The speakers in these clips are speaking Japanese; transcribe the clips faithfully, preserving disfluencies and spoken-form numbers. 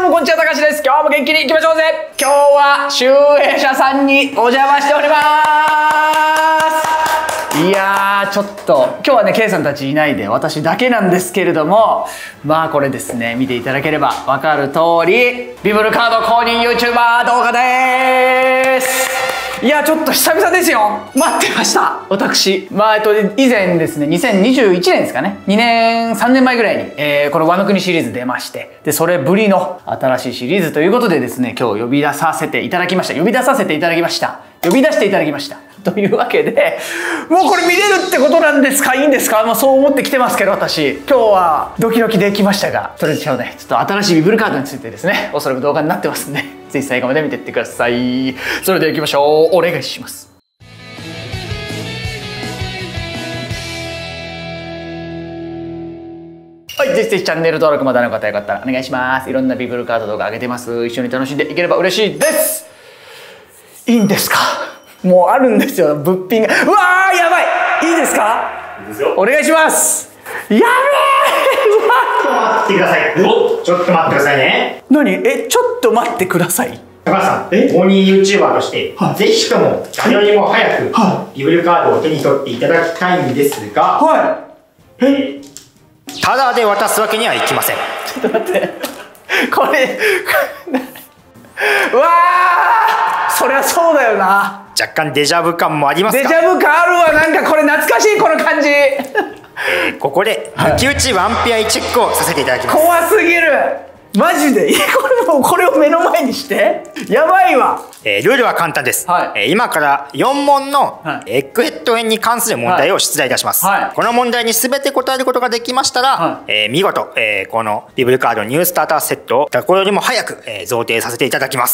もこんにちは、たかしです。今日も元気にいきましょうぜ。今日は集英社さんにお邪魔しております。いやー、ちょっと今日はね、Kさんたちいないで私だけなんですけれども、まあこれですね、見ていただければ分かる通り、ビブルカード公認 YouTuber 動画でーす。いや、ちょっと久々ですよ。待ってました私。まあえっと以前ですね、にせんにじゅういちねんですかね、にねんさんねんまえぐらいに、えー、このワノ国シリーズ出まして、でそれぶりの新しいシリーズということでですね、今日呼び出させていただきました呼び出させていただきました呼び出していただきましたというわけで、もうこれ見れるってことなんですか、いいんですか、まあ、そう思ってきてますけど、私今日はドキドキできましたが、とりあえず今日ね、ちょっと新しいビブルカードについてですね、おそらく動画になってますんで、ぜひ最後まで見ていってください。それでは行きましょう。お願いします。はい、ぜひぜひチャンネル登録まだの方よかったらお願いします。いろんなビブルカード動画上げてます。一緒に楽しんでいければ嬉しいです。いいんですか、もうあるんですよ、物品が。うわー、やばい。いいですか、いいですよ、お願いします。やべえ、うわ、 ちょっと待ってください。お、ちょっと待ってくださいね。 何、え、ちょっと待ってください。 高橋さん、公認 YouTuber として、はい、ぜひとも誰よりも早く、はい、ビブルカードを手に取っていただきたいんですが、はい、えー、ただで渡すわけにはいきません。 ちょっと待って、これうわー、そりゃそうだよな。 若干デジャブ感もありますか。 デジャブ感あるわ。なんかこれ懐かしい、この感じ。えー、ここで抜き打ちワンペアイチェックをさせていただきます。 怖すぎる、マジで。いや、これもうこれを目の前にしてやばいわ。 えー、ルールは簡単です、はい、えー、今からよんもんのエッグヘッド編に関する問題を出題いたします、はいはい、この問題に全て答えることができましたら、はい、えー、見事、えー、このビブルカードニュースターターセットをこれよりも早く、えー、贈呈させていただきます。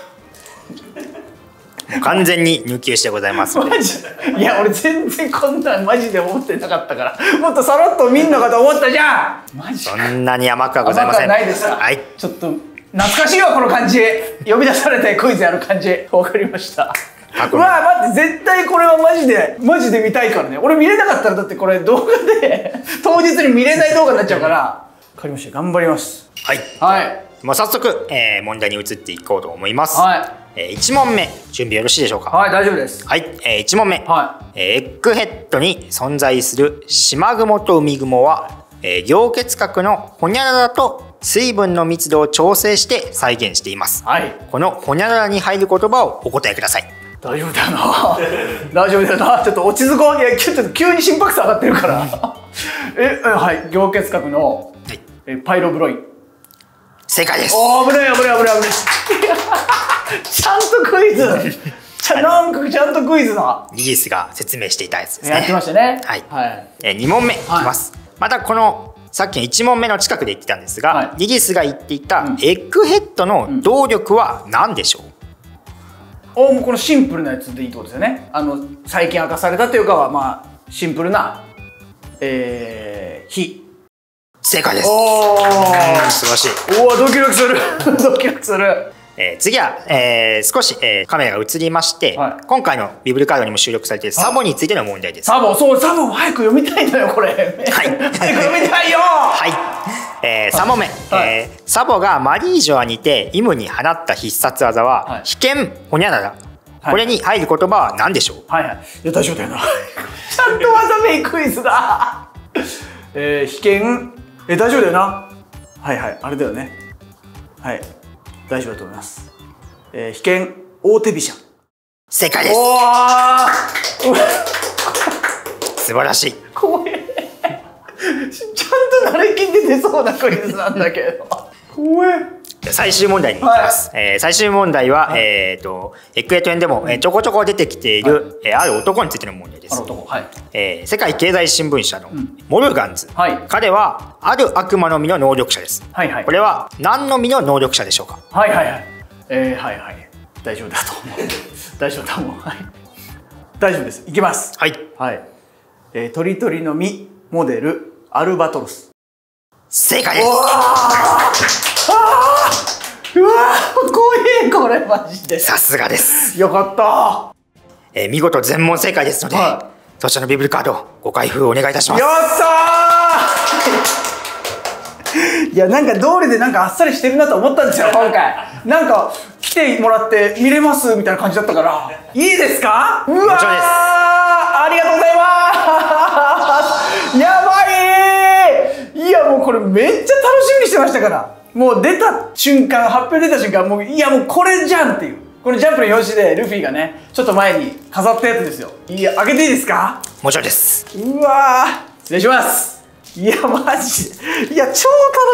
完全に抜き打ちでございますので。 マジ、いや俺全然こんなんマジで思ってなかったから、もっとさらっと見んのかと思ったじゃん。マジそんなに甘くはございません。 甘くはないですか。はい、ちょっと懐かしいわ、この感じ。呼び出されてクイズやる感じ。わかりました。うわ、待って、絶対これはマジでマジで見たいからね。俺見れなかったらだってこれ動画で当日に見れない動画になっちゃうから。わかりました、頑張ります。はい、はい、 もう早速、えー、問題に移っていこうと思います。はい、えー、いち問目、準備よろしいでしょうか。 はい、大丈夫です。 はい、えー、いち問目、はい、えー、エッグヘッドに存在する島雲と海雲は、えー、凝結核のホニャララと水分の密度を調整して再現しています。はい、このホニャララに入る言葉をお答えください。 大丈夫だよな大丈夫だよな。ちょっと落ち着こう。いや、ちょっと急に心拍数上がってるからえ、はい、凝結核の、はい、えパイロブロイン。 正解です。 おー、危ない危ない危ない危ないちゃんとクイズちゃ、なんかちゃんとクイズだ。 リギスが説明していたやつですね。 やってましたね。 はい、はい、えー、に問目いきます、はい、またこのさっきのいち問目の近くで言ってたんですが、はい、リギスが言っていたエッグヘッドの動力は何でしょう。 うんうん、お、もうこのシンプルなやつでいいってことですよね。あの最近明かされたというかは、まあシンプルな、えー、火。 正解です。 おー、 素晴らしい。 おお、ドキドキするドキドキする。 えー、次は、えー、少し、えー、カメラが映りまして、はい、今回のビブルカードにも収録されているサボについての問題です。 サボ、そう、サボ早く読みたいんだよこれ。はい、早く読みたいよ。はい、 えー、さん問目、はい、えー、サボがマリージョアにてイムに放った必殺技は、はい、被験ホニャララ、これに入る言葉は何でしょう。 はいはい、いや大丈夫だよなちゃんと技名クイズだえー、被験、え、大丈夫だよな。はいはい、あれだよね。はい、大丈夫だと思います。えー、被験大手飛車。 正解です。 おー素晴らしい。 怖えちゃんと慣れきって出そうなクイズなんだけど怖え。 最終問題に行きます、はい、えー、最終問題は、はい、えっとエッグヘッド編でも、えー、ちょこちょこ出てきている、はい、えー、ある男についての問題です。ある男、はい、えー、世界経済新聞社のモルガンズ、うん、はい、彼はある悪魔の実の能力者です。はい、はい、これは何の実の能力者でしょうか。 はいはいはい、えー、はいはい、大丈夫だと思う大丈夫だと思う、はい、大丈夫です、いきます。はい、はい、えー、鳥鳥の実モデルアルバトロス。 正解です。 うわー、怖えこれマジで。 さすがです。 よかった。 えー、見事全問正解ですので、はい、そちらのビブルカードご開封お願いいたします。 やったーいや、なんか道理でなんかあっさりしてるなと思ったんですよ、今回。なんか、来てもらって見れますみたいな感じだったから。いいですか？うわー、ありがとうございますやばい。いや、もうこれめっちゃ楽しみにしてましたから。もう出た瞬間、発表出た瞬間、もう、いやもうこれじゃんっていう。これジャンプの表紙でルフィがね、ちょっと前に飾ったやつですよ。いや、開けていいですか？ もちろんです。 うわー、失礼します。いや、マジで。いや、超楽し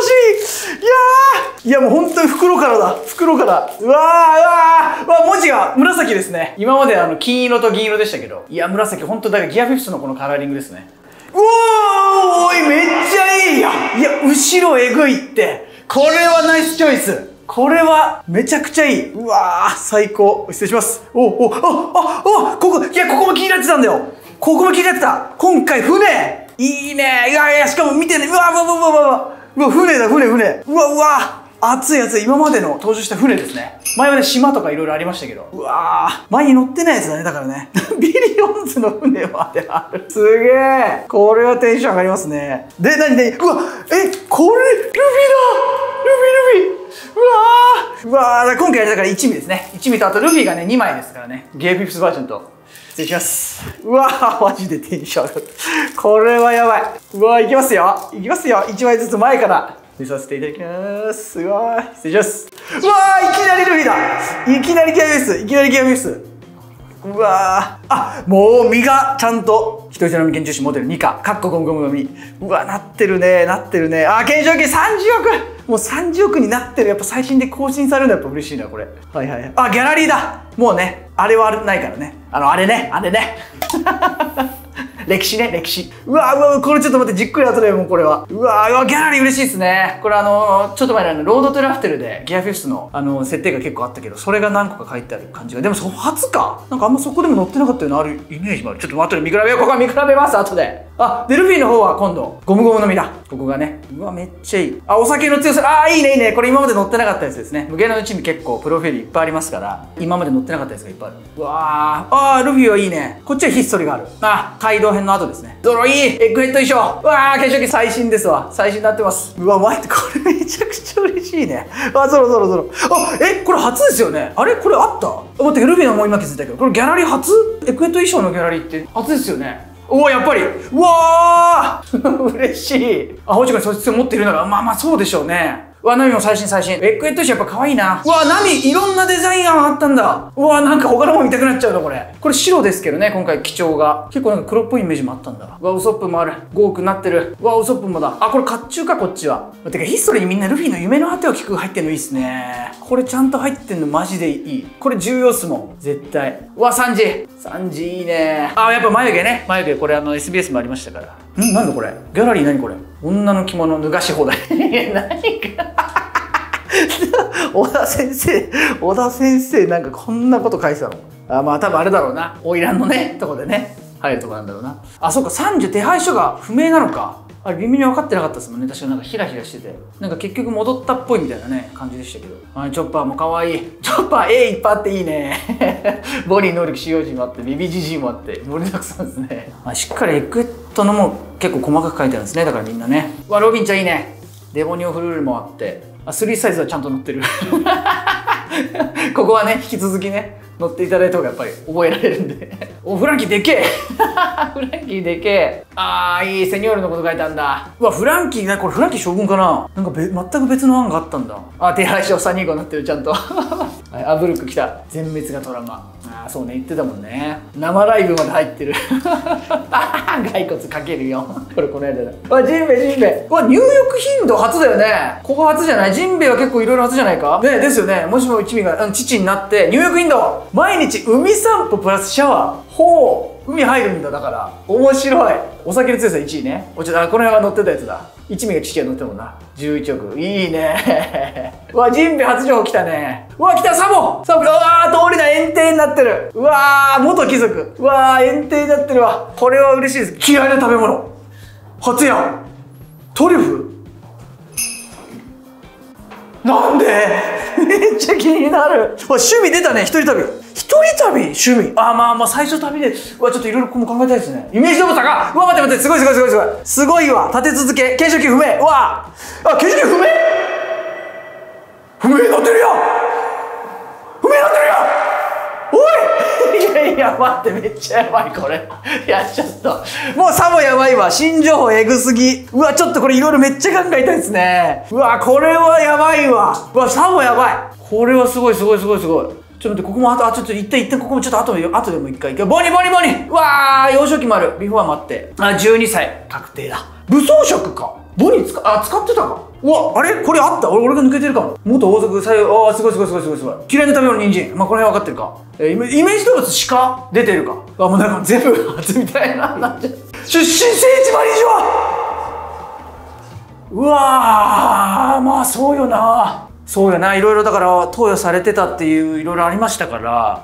み。いやー、いやもう本当に袋からだ。袋から。うわー、うわー、うわ、文字が紫ですね。今まであの、金色と銀色でしたけど。いや、紫、本当だからギアフィフスのこのカラーリングですね。うおー、おい、めっちゃいいやん。いや、後ろえぐいって。これはナイスチョイス。これはめちゃくちゃいい。うわー、最高。失礼します。おお、あ、あ、あ、ここ、いや、ここも気になってたんだよ。ここも気になってた。今回、船。いいね。いやいや、しかも見てね。うわ、うわ、うわ、うわ、うわ、うわ、船だ、船、船。うわ、うわ、熱い熱い。今までの登場した船ですね。前はね、島とかいろいろありましたけど。うわー、前に乗ってないやつだね、だからね。ビリオンズの船まである。すげえ。これはテンション上がりますね。で、なになに、うわ、え、これ、ルフィだ。ルフィ、ルフィ。うわー、うわー、今回だからいちみですね。いちみとあとルフィがね、にまいですからね。ゲーフィフスバージョンと。失礼します。うわー、マジでテンション上がる。これはやばい。うわー、いきますよ。いきますよ。いちまいずつ前から見させていただきます。うわー、失礼します。うわー、いきなりルフィだ。いきなりギアフィフス。いきなりギアフィフス。うわー、あ、もう身がちゃんと人質の研究士モデルにか、かっこゴムゴムの実。うわ、なってるね、なってるね。あ、懸賞金さんじゅうおく。もうさんじゅうおくになってる。やっぱ最新で更新されるのやっぱ嬉しいな、これ。はいはいはい。あ、ギャラリーだ。もうね、あれはないからね。あの、あれね、あれね。歴史ね、歴史。うわうわ、これちょっと待って、じっくり後でもうこれは。うわうわ、ギャラリー嬉しいですね。これあの、ちょっと前のロードトゥラフテルでギアフィフスのあの、設定が結構あったけど、それが何個か書いてある感じが。でもそ初か。なんかあんまそこでも載ってなかったようなあるイメージもある。ちょっと後で見比べよう。ここは見比べます、後で。あ、で、ルフィの方は今度、ゴムゴムの実だ。ここがね。うわ、めっちゃいい。あ、お酒の強さ。あー、いいね、いいね。これ今まで載ってなかったやつですね。無限の一味結構プロフィールいっぱいありますから、今まで載ってなかったやつがいっぱいある。うわー、あー、ルフィはいいね。こっちはヒストリーがある。あ、カイドウ編の後ですね。ドロいい。エッグヘッド衣装。うわー、懸賞金最新ですわ。最新になってます。うわ、待って、これめちゃくちゃ嬉しいね。あ、そろそろそろ。あ、え、これ初ですよね。あれこれあった？待って、ルフィのもう今気づいたけど、これギャラリー初？エッグヘッド衣装のギャラリーって初ですよね。おお、やっぱり。うわー嬉しい。あ、ほちがそいつを持っているなら、まあまあそうでしょうね。うわ、ナミも最新最新。エッグヘッド衣装やっぱ可愛いな。うわ、ナミいろんなデザイン案あったんだ。うわ、なんか他のも見たくなっちゃうな、これ。これ白ですけどね、今回基調が。結構なんか黒っぽいイメージもあったんだ。うわ、ウソップもある。ゴークになってる。うわ、ウソップもだ。あ、これ甲冑か、こっちは。てか、ヒストリーにみんなルフィの夢の果てを聞く入ってんのいいっすね。これちゃんと入ってんのマジでいい。これ重要っすもん。絶対。うわ、さんじ。さんじいいね。あ、やっぱ眉毛ね。眉毛、これあの エスビーエス もありましたから。ん、なんだこれ。ギャラリー何これ。女の着物脱がし放題。いや、何か。小田先生、小田先生なんかこんなこと書いてたの。あ、まあ多分あれだろうな。花魁のね、とこでね、入るとこなんだろうな。あ、そうか、さんじゅう手配書が不明なのか。あれ微妙に分かってなかったですもんね。確かなんかヒラヒラしてて。なんか結局戻ったっぽいみたいなね、感じでしたけど。はい、チョッパーも可愛い。チョッパー A いっぱいあっていいね。ボディ能力使用時もあって、ビビジジもあって、盛りだくさんですね。まあ、しっかりエクエットのも結構細かく書いてあるんですね。だからみんなね。わ、ロビンちゃんいいね。デボニオフルールもあって。あ、スリーサイズはちゃんと乗ってる。ここはね、引き続きね、乗っていただいた方がやっぱり覚えられるんで。お、フランキーでけえフランキーでけえあー、いい、セニョールのこと書いてあるんだ。うわ、フランキーね、これフランキー将軍かな。なんかべ全く別の案があったんだ。あ、手配書さんにごになってる、ちゃんと。はい、アブルック来た。全滅がトラウマ。あー、そうね、言ってたもんね。生ライブまで入ってる。骸骨かけるよ。これこの間だ。あ、ジンベエ、ジンベエ。うわ、入浴頻度初だよね。ここ初じゃない？ジンベエは結構いろいろ初じゃないかね。ですよね。もしも一味が、うん、父になって、入浴頻度毎日海散歩プラスシャワー。ほう、海入るんだ。だから面白い。お酒の強さいちいね。お茶、あ、この辺は乗ってたやつだ。一味が父が乗ってるもんな。じゅういちおく。いいね。うわ、ジンベエ初情報来たね。うわ、来た、サボサボ。うわー、通りだ、円形になってる。うわー、元貴族。うわー、円形になってるわ。これは嬉しいです。嫌いな食べ物。初やん。トリュフなんでめっちゃ気になる。趣味出たね、一人旅。一人旅趣味。あ、まあまあ最初旅で、うわ、ちょっといろいろ考えたいですね。イメージ動物が、うわ、待って待って、すごいすごいすごいすごい。すごいわ。立て続け、検証機不明。うわあ、検証機不明不明になってるやん不明になってるやんおいいやいや、待って、めっちゃやばい、これ。いや、ちょっと。もうさもやばいわ。新情報エグすぎ。うわ、ちょっとこれいろいろめっちゃ考えたいですね。うわ、これはやばいわ。うわ、さもやばい。これはすごいすごいすごいすごい。ちょっと待って、ここもあと、あ、ちょっと一旦一旦ここもちょっと後で、後でも一回行け。ボニボニボニうわー、幼少期もある。ビフォー待って。あ、じゅうにさい。確定だ。武装色か。ボニ使、あ、使ってたか。うわ、あれこれあった俺、俺が抜けてるかも。元王族、最後、あー、すごいすごいすごいすごいすごい。嫌いな食べ物、人参。まあ、この辺分かってるか。えー、イメイメージ動物、鹿出てるか。あ、もうなんか全部初みたいな、なっちゃう。出身聖地マリージョアうわー、まあそうよな。そうよな、いろいろだから投与されてたっていういろいろありましたから、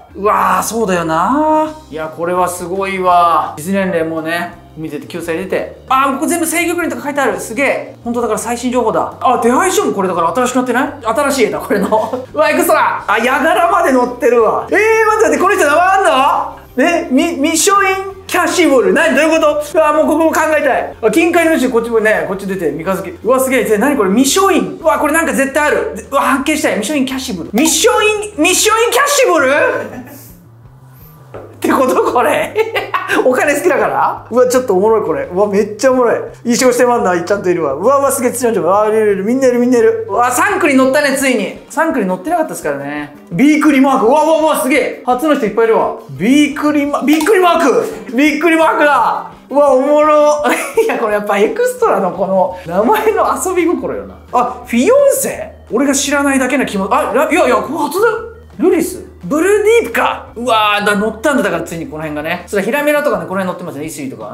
うわー、そうだよな。いや、これはすごいわ。実年齢もね、見ててきゅうさい出て、あー、ここ全部制御グリーンとか書いてある。すげえ。本当だから最新情報だ。あ、手配書もこれだから新しくなってない？新しい絵だ、これの。うわ、エクストラ。あ、ヤガラまで載ってるわ。えー、待って待って、この人名前あんの？え、ミ、ミッションインキャッシブル。何？どういうこと？うわ、もうここも考えたい。あ、金塊の主、こっちもね、こっち出て、三日月。うわ、すげえ。何これ？ミッションイン。うわ、これなんか絶対ある。うわ、発見したい。ミッションインキャッシブル。ミッションイン、ミッションインキャッシブルってことこれお金好きだから。うわ、ちょっとおもろいこれ。うわ、めっちゃおもろい。いい仕事してまんな、ちゃんといるわ。うわうわ、すげえ強いんじゃん。うわ、いるいる、みんないるみんないる。うわ、さんくに乗ったね、ついに。さんくに乗ってなかったですからね。ビークリマーク。うわうわうわ、すげえ。初の人いっぱいいるわ。ビークリマ、ビークリマークビークリマークだ。うわ、おもろいや、これやっぱエクストラのこの名前の遊び心よな。あ、フィヨンセ俺が知らないだけの気持ち。あ、いやいや、これ初だよ。ルリスブルーディープか。うわー、だ乗ったんだ。だからついにこの辺がね。それヒラメラとかね、この辺乗ってますね。イスリとか、うん、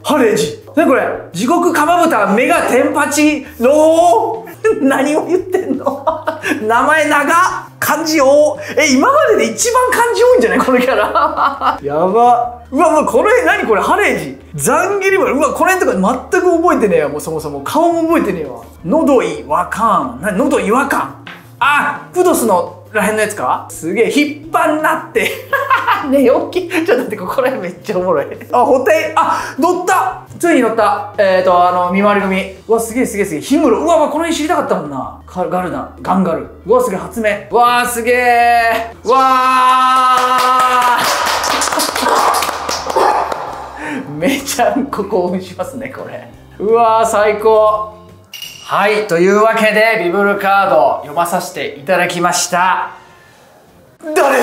ハレージ。なにこれ、地獄かまぶたメガテンパチロー何を言ってんの名前長っ、漢字多。え、今までで一番漢字多いんじゃないこのキャラやば。うわ、もうこの辺何これ、ハレージザンギリバル。うわ、この辺とか全く覚えてねえよ。もうそもそも顔も覚えてねえわ。喉違和感。な、喉違和感。あ、プドスのらへんのやつか。すげえ引っ張んなって寝起き。ちょっと待って、ここら辺めっちゃおもろい。あ、補填。あ、乗った。ついに乗った。えっ、ー、とあの見回り組。うわ、すげえすげえすげえ。ヒムロ。うわ、この辺知りたかったもんな。ガルナ、ガンガル。うわ、すげえ発明。うわー、すげえ。うわーめちゃんこ興奮しますね、これ。うわー、最高。はい、というわけでビブルカード読まさせていただきました。誰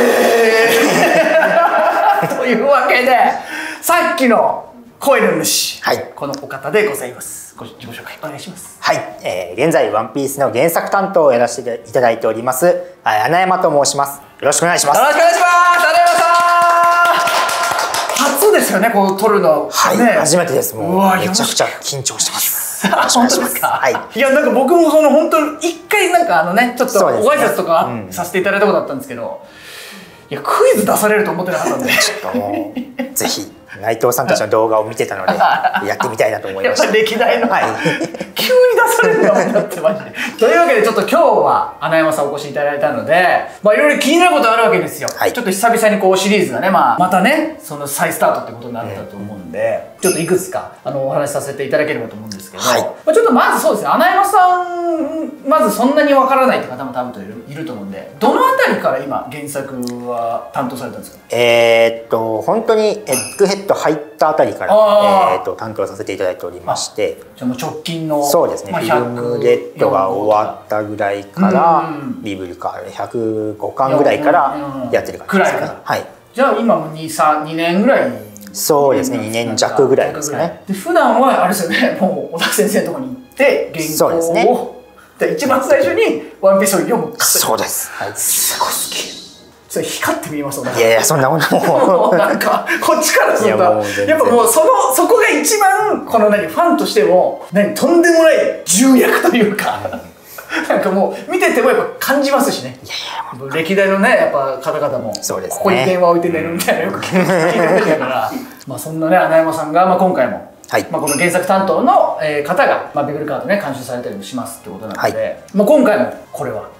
というわけで、さっきの声の主、はい、このお方でございます。ご自己紹介お願いします。 はい、えー、現在ワンピースの原作担当をやらせていただいております穴山と申します。よろしくお願いします。 よろしくお願いします。穴山さん、初ですよね、こう撮るの。 はい、 ね、 初めてです。もうめちゃくちゃ緊張してます。 本当ですか。はい。いや、なんか僕もその本当に一回なんかあのね、ちょっとご挨拶とかさせていただいたことあったんですけど、いや、クイズ出されると思ってなかったんで、 ちょっともうぜひ内藤さんたちの動画を見てたのでやってみたいなと思いました。 やっぱ歴代の、はい、急に出されるんだもんだってマジで。というわけでちょっと今日は穴山さんお越しいただいたので、まあいろいろ気になることあるわけですよ。はい、ちょっと久々にこうシリーズがね、まあまたね、その再スタートってことになったと思うんで、うん、ちょっといくつかあのお話しさせていただければと思うんですけど、はい、まあちょっとまずそうですね、穴山さんまずそんなにわからないって方も多分いるいると思うんで、どのあたりから今原作は担当されたんですか？ えーっと本当にエッグヘッド入ったあたりからえーと担当させていただいておりまして、 じゃあもう直近のそうですね、まあ、フィルムレッドが終わったぐらいからビブルカーひゃくごかんぐらいからやってる感じですかね。はい、 じゃあ今もに、さん、にねんぐらい。 そうですね、にねんじゃくぐらいですかね。 で普段はあれですよね、もう小田先生のところに行って原稿を、ね、で一番最初にワンピースを読む。 そうです。はい、 すごい好き。それ光って見えますもんね。 いやいや、そんなこともうなんかこっちからするとやっぱもうそのそこが一番この何ファンとしても何とんでもない重役というかなんかもう見ててもやっぱ感じますしね。いやいや、歴代のねやっぱ方々もそうですね、 ここに電話置いて寝るみたいなよく聞いてるんだからまあそんなね穴山さんがまあ今回も、はい、まあこの原作担当の方が、まあ、ビブルカードね監修されたりもしますってことなので、はい、まあ今回もこれは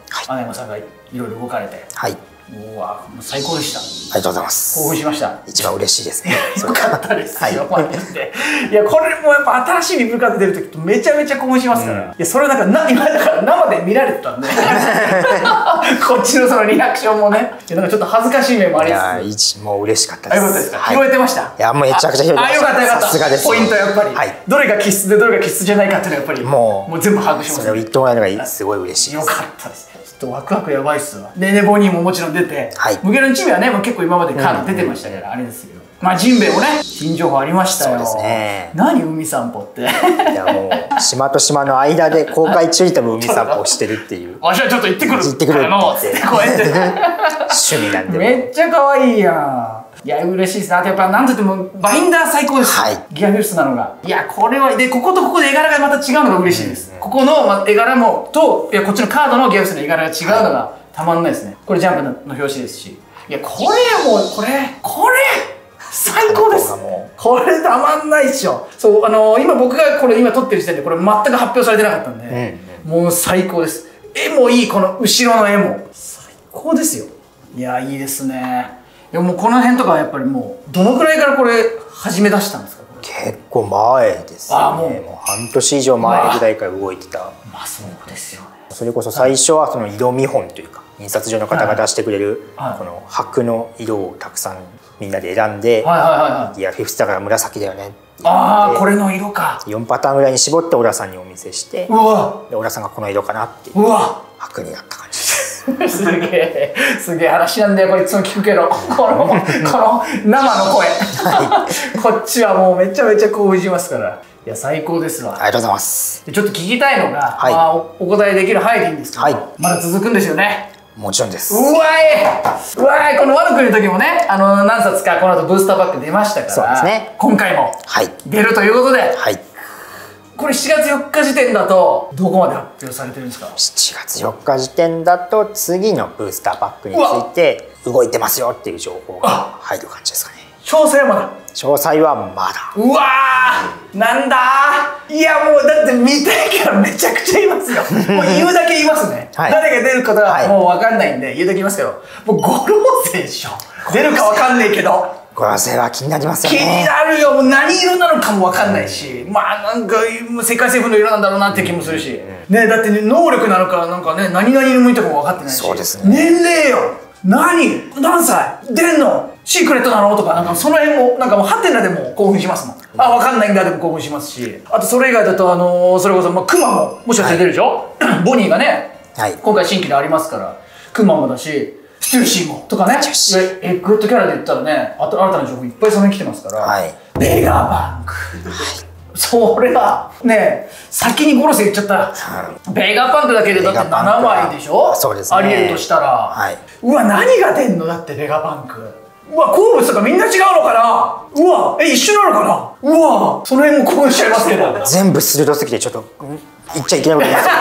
穴山さんがいろいろ動かれて、 はい、 うわもう最高でした。 ありがとうございます。 興奮しました。 一番嬉しいですね。 よかったですよ、マジで。いやこれもやっぱ新しいビブルカード出る時ってめちゃめちゃ興奮しますから、うん、いやそれなんかな今だから生で見られてたんでこっちのそのリアクションもね、いやなんかちょっと恥ずかしい面もありつつ、 いやもう嬉しかったです。 あ、よかったですか、はい、拾えてました。いやもうめちゃくちゃ拾えてました。あ、よかったよかった。 さすがです。 ポイントやっぱり、はい、どれが気質でどれが気質じゃないかっていうのはやっぱりもうもう全部把握します、ね、 それを言ってもらえるのがすごい嬉しいです。 よかったです。ちょっとワクワクやばいっすわ。でね、ボニーももちろん出て、 はい、 無限の一味はね、もう結構今までカード出てましたから、あれですけど、まあジンベエもね、新情報ありましたよ。 そうですね。 何海散歩って。いやもう島と島の間で公開中に多分海散歩をしてるっていう。 わしはちょっと行ってくる。 行ってくるって言って。 こうやって趣味なんで。 めっちゃ可愛いやん。いや嬉しいですね。あとやっぱなんといってもバインダー最高です。はい、ギガフィルスなのが。いやこれはでこことここで絵柄がまた違うのが嬉しいです。うん、ここの絵柄もといやこっちのカードのギガフィルスの絵柄が違うのがたまんないですね。これジャンプの表紙ですし。いやこれもうこれこれ最高です。これたまんないっしょ。そうあのー、今僕がこれ今撮ってる時点でこれ全く発表されてなかったんで、うん、もう最高です。絵もいい、この後ろの絵も最高ですよ。いやいいですね。いやもうこの辺とかはやっぱりもうどのくらいからこれ始め出したんですか？ 結構前ですね。あもうもう半年以上前ぐらいから動いてた。 まあそうですよね。それこそ最初はその色見本というか印刷所の方が出してくれるこの箔の色をたくさんみんなで選んで、いやフィフスだから紫だよね。 ああこれの色か。 よんパターンぐらいに絞って小田さんにお見せして、 うわで小田さんがこの色かなっていう箔になった感じです。 すげえすげえ話なんだよこれいつも聞くけどこのこの生の声こっちはもうめちゃめちゃ興奮しますから。いや最高ですわ。 ありがとうございます。 ちょっと聞きたいのが、はい、まあ、お, お答えできる範囲でいいんですけど、はい、まだ続くんですよね。 もちろんです。 うわいうわいこのワノ国の時もねあの何冊かこの後ブースターパック出ましたから、 そうですね、 今回も出るということで、はい、これしちがつよっか時点だとどこまで発表されてるんですか？ しちがつよっか時点だと次のブースターパックについて動いてますよっていう情報が入る感じですかね。 詳細はまだ詳細はまだ。 うわーなんだー。いやもうだって見たいからめちゃくちゃ言いますよもう言うだけ言いますね、はい、誰が出るかはもう分かんないんで言うだけ言いますけど、もう五老星でしょ。出るか分かんないけど五老星は気になりますよね。 気になるよ。もう何色なのかも分かんないし、うん、まあなんか世界政府の色なんだろうなって気もするし、うん、ねだって、ね、能力なのかなんかね何々色向いたかも分かってないし。 そうですね。 年齢よ何何歳出んのシークレットなのとかなんかその辺もなんかもうハテナでも興奮しますもん。あ分かんないんだでも興奮しますし、あとそれ以外だとあのー、それこそまあクマももしかして出るでしょ、はい、ボニーがね、はい、今回新規でありますからクマもだしステューシーもとかね、エッグレッドキャラで言ったらねあと新たな情報いっぱいその辺来てますから、はい、ベガバンク、はいそれはね先にゴロス言っちゃったら、うん、ベガパンクだけでだってななまいでしょ。そうですね、ありえるとしたら、はい、うわ何が出んのだってベガパンク。うわ鉱物とかみんな違うのかな。うわえ一緒なのかな。うわその辺も興奮しちゃいますけど全部鋭すぎてちょっと言っちゃいけないこと言います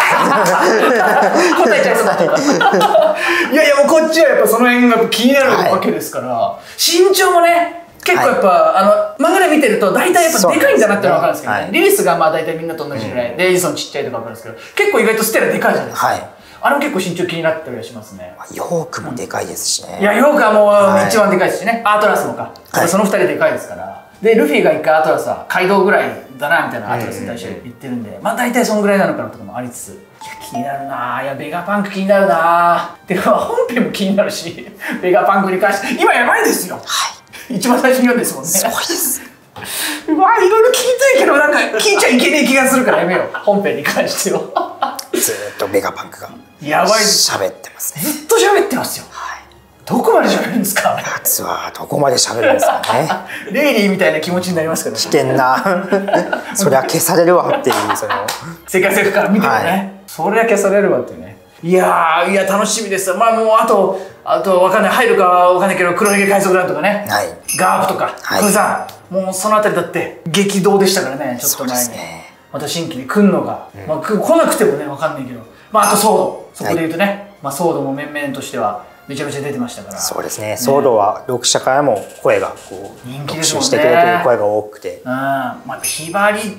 答えちゃいそうだいやいやもうこっちはやっぱその辺が気になるわけですから、はい、身長もね結構やっぱ、はい、あの漫画で見てると大体やっぱでかいんだなってのは分かるんですけどね、はい、リリスがまあ大体みんなと同じぐらい、うん、でエジソンちっちゃいとか分かるんですけど結構意外とステラでかいじゃないですか、はい、あれも結構身長気になったりはしますね。 ヨークもでかいですしね、 うん、いやヨークはもう一番でかいですしね、はい、アートラスもか、はい、そのふたりでかいですから。でルフィが一回アートラスは街道ぐらいだなみたいなアートラスに対して言ってるんで、まあ大体そんぐらいなのかなとかもありつつ、いや気になるな。いやベガパンク気になるな。てか本編も気になるしベガパンクに関して今やばいですよ。はい一番最初に読んですもんね。 すごいです。 うわいろいろ聞いたいけどなんか聞いちゃいけねえ気がするからやめよう本編に関してはずっとベガパンクがやばい喋ってますね。 ずっと喋ってますよ。はい、どこまで喋るんですか。 夏はどこまで喋るんですかねレイリーみたいな気持ちになりますからね。 危険なそりゃ消されるわっていうその世界政府から見てもね、はい、そりゃ消されるわっていうね。いやーいや楽しみです。まあもうあとあとわかんない入るかわかんないけど黒ひげ海賊団とかね、はい、ガープとかクーザー、もうそのあたりだって激動でしたからね。ちょっと前に、ね、また新規に来んのが、うん、まあ、来なくてもねわかんないけど、まああとソードそこで言うとね、はい、まあソードも面々としてはめちゃめちゃ出てましたから。 そうですね、ソードは読者からも声がこう人気ですもんね。読書してくれという声が多くて、 うん、まあひばり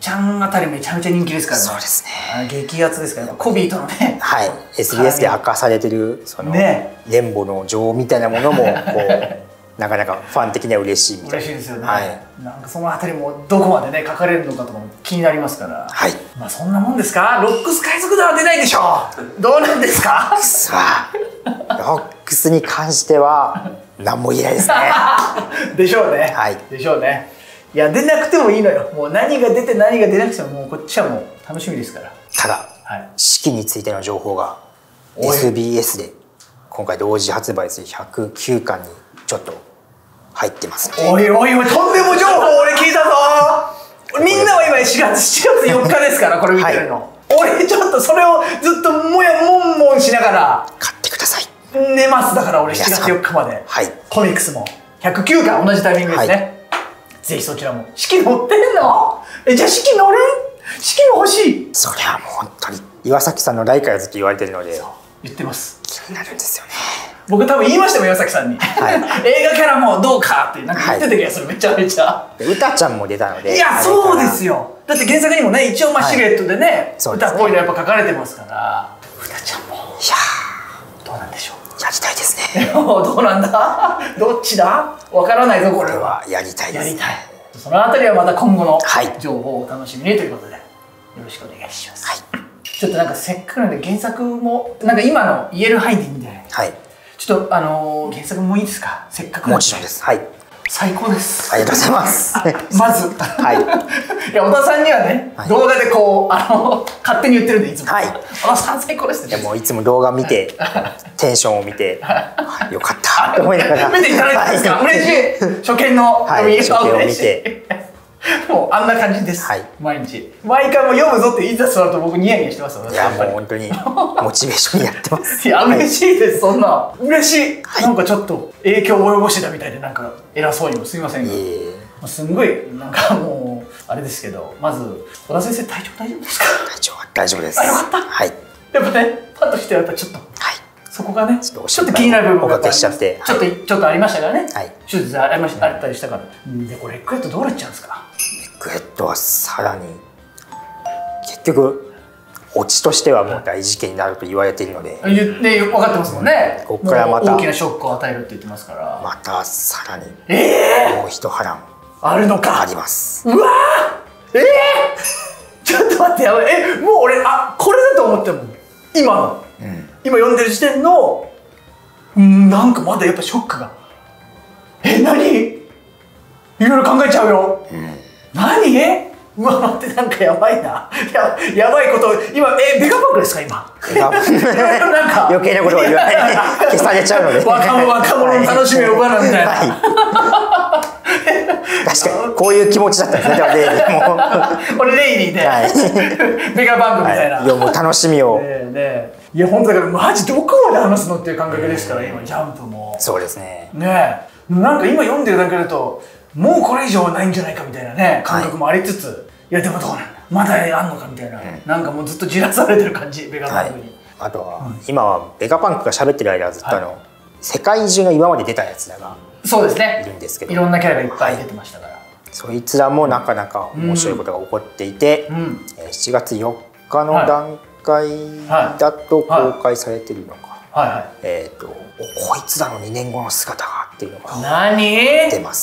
ちゃんあたりめちゃめちゃ人気ですからね。 そうですね。 激アツですから、コビーとのね。 はい。エスビーエス で明かされてるそのレンボの女王みたいなものもこうなかなかファン的には嬉しいみたいな。 嬉しいですよね。はい。なんかそのあたりもどこまでね書かれるのかとかも気になりますから。はい。まあそんなもんですか。ロックス海賊団は出ないでしょう。どうなんですか。さあ、 ロックスに関しては何も言えないですね。 でしょうね。はい。でしょうね。いや出なくてもいいのよ。もう何が出て何が出なくてももうこっちはもう楽しみですから。 ただ、はい、式についての情報が エスビーエス で今回同時発売するひゃくきゅうかんにちょっと入ってます。 おいおいおい、とんでも情報俺聞いたぞ。みんなは今しがつしちがつよっかですからこれ見てるの。はい、俺ちょっとそれをずっともやもんもんしながら買ってください。 寝ますだから俺しちがつよっかまで。はい。コミックスもひゃくきゅうかん同じタイミングですね。はい、ぜひそちらも。式乗ってんの？え、じゃあ式乗る？式も欲しい。 それはもう本当に岩崎さんのライカーズって言われてるので言ってます。 気になるんですよね。 僕多分言いましたもん岩崎さんに、はい、映画キャラもどうかってなんか言ってた気がする、はい、めちゃめちゃ。 歌ちゃんも出たので。 いやそうですよ。だって原作にもね一応まあシルエットでね、はい、歌っぽいのやっぱ書かれてますから歌ちゃんも。いやどうなんでしょう。 やりたいですね。 どうなんだどっちだわからないぞこれは。 やりたいです。やりたい。 そのあたりはまた今後の情報をお楽しみにということでよろしくお願いします。はい、ちょっとなんかせっかくなんで原作もなんか今の言える範囲でいいんで、はい、ちょっとあのー、原作もいいですか。せっかくなんで。 もちろんです。はい。 最高です。 ありがとうございます。 まず、はい。いや小田さんにはね、はい、動画でこうあの勝手に言ってるんでいつも。はい。小田さん最高ですね。 いやもういつも動画見てテンションを見てよかったって思いながら見ていただいたんですか。嬉しい。初見の読み初見を見て。 もうあんな感じです。はい。毎日毎回も読むぞっていざ座ると僕ニヤニヤしてますよ。 いやもう本当にモチベーションやってます。 いや嬉しいです。そんな嬉しい。なんかちょっと影響を及ぼしてたみたいでなんか偉そうにもすみませんが。すんごいなんかもうあれですけど、まず小田先生体調大丈夫ですか。 体調は大丈夫です。 あよかった。はい。やっぱねパッとしてやっぱちょっと。はい。そこがねちょっと気になる部分がちょっとちょっとありましたからね。はい。手術ありましたあったりしたから。でこれエッグヘッドどうなっちゃうんですか。 エッグヘッドはさらに結局オチとしてはもう大事件になると言われているので、 言って分かってますもんね。 ここからまた大きなショックを与えるって言ってますから、 またさらにもう一波乱あるのか。 あります。 うわー、えー、ちょっと待って、やばい。えもう俺あこれだと思っても今の、うん、今読んでる時点のうんなんかまだやっぱショックがえ何いろいろ考えちゃうよ。うん、何？うわ待ってなんかやばいな。ややばいこと今えベガパンクですか今。なんか余計なことを言わない消されちゃうので。 若者若者の楽しみを奪うみたいな。 確かにこういう気持ちだったんですね。レイリーも。 これレイリーでベガパンクみたいな。 いやもう楽しみを。 ねいや本当だからマジどこまで話すのっていう感覚ですから今ジャンプも。 そうですね。 ねなんか今読んでるだけだと。もうこれ以上はないんじゃないかみたいなね感覚もありつつ、はい、いやでもどうなんだまだあんのかみたいな、うん、なんかもうずっとじらされてる感じベガパンクに、はい、 あとは、うん、今はベガパンクが喋ってる間はずっとあの、はい、世界中の今まで出たやつらがそうですねいるんですけど、 いろんなキャラがいっぱい出てましたから、はい、 そいつらもなかなか面白いことが起こっていて、うん、しちがつよっかの段階だと公開されてるのか、はいはい、えっ、ー、とこいつらのにねんごの姿がっていうのが何出ます。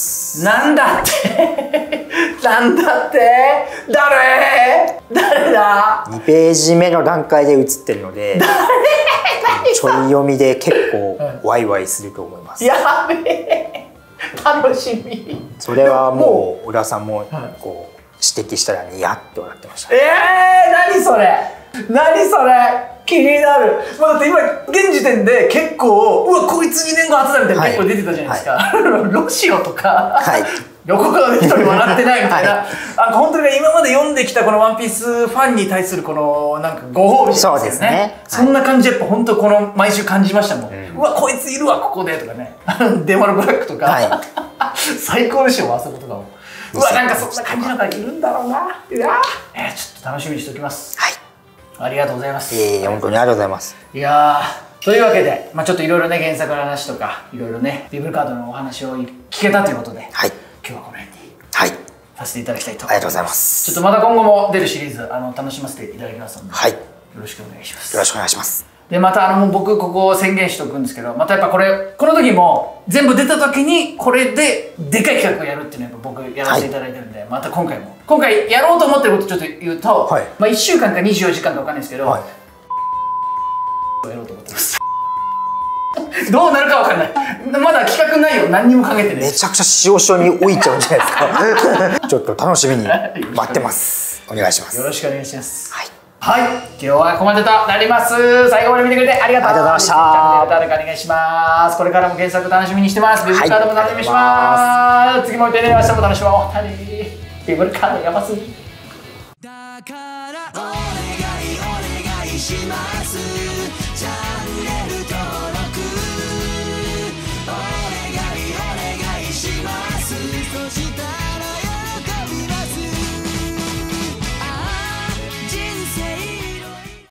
なんだってなんだって誰誰だ。 にページ目の段階で映ってるのでちょい読みで結構ワイワイすると思います。 やべえ楽しみ。 それはもう小田さんもこう指摘したらニヤッと笑ってました。 えー何それ何それ気になる。まあ、だって今現時点で結構うわこいつにねんご初だみたいな結構出てたじゃないですか、はい、ロシオとか、はい、横川で一人笑ってないみたいな、はい、あ本当に今まで読んできたこの「ワンピースファンに対するこのなんかご褒美ですよね。そうですね。そんな感じやっぱ本当この毎週感じましたもん、うん、うわこいついるわここでとかねデマルブラックとか、はい、最高でしょあそことかも。うわなんかそんな感じのがいるんだろうな。うわえー、ちょっと楽しみにしておきます。はいありがとうございます。 ええ本当にありがとうございます。 いやーというわけで、まあ、ちょっといろいろね原作の話とかいろいろねビブルカードのお話を聞けたということで、はい、今日はこの辺に。はい。 させていただきたいと。 ありがとうございます。 ちょっとまた今後も出るシリーズあの楽しませていただきますので、はい、よろしくお願いします。 よろしくお願いします。 でまたあのもう僕ここ宣言しておくんですけど、またやっぱこれこの時も全部出た時にこれででかい企画をやるっていうのを僕やらせていただいてるんで、はい、また今回も今回やろうと思ってることちょっと言うと、はい、まあいっしゅうかんかにじゅうよじかんかわかんないですけど、はい、やろうと思ってます。どうなるかわかんない。まだ企画内容何にもかけてない。 めちゃくちゃ塩塩に置いちゃうんじゃないですか。ちょっと楽しみに待ってます。お願いします。 よろしくお願いします。はい。はい、今日はここまでとなります。最後まで見てくれてありがとうございました。チャンネル登録お願いします。これからも検索楽しみにしてます。ビブルカードも楽しみにします。次も見てね、明日も楽しもう。ビブルカードやばすぎ。だからお願いお願いします。